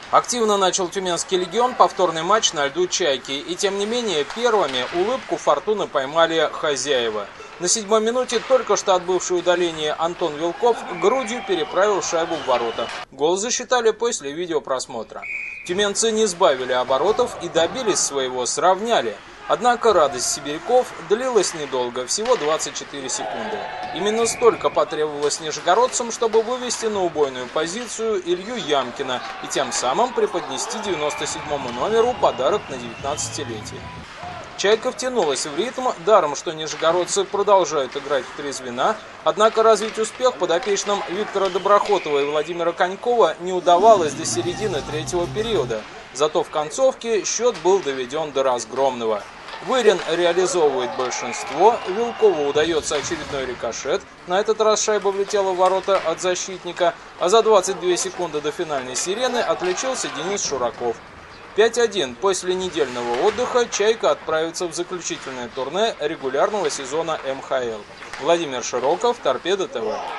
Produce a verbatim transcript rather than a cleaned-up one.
Активно начал Тюменский легион повторный матч на льду «Чайки», и тем не менее первыми улыбку фортуны поймали хозяева. На седьмой минуте только что отбывший удаление Антон Вилков грудью переправил шайбу в ворота. Гол засчитали после видеопросмотра. Тюменцы не сбавили оборотов и добились своего, сравняли. Однако радость сибиряков длилась недолго, всего двадцать четыре секунды. Именно столько потребовалось нижегородцам, чтобы вывести на убойную позицию Илью Ямкина и тем самым преподнести девяносто седьмому номеру подарок на девятнадцатилетие. «Чайка» втянулась в ритм, даром что нижегородцы продолжают играть в три звена, однако развить успех подопечным Виктора Доброхотова и Владимира Конькова не удавалось до середины третьего периода. Зато в концовке счет был доведен до разгромного. Вырин реализовывает большинство, Вилкову удается очередной рикошет, на этот раз шайба влетела в ворота от защитника, а за двадцать две секунды до финальной сирены отличился Денис Шураков. пять один. После недельного отдыха «Чайка» отправится в заключительное турне регулярного сезона эм ха эл. Владимир Широков, Торпедо ТВ.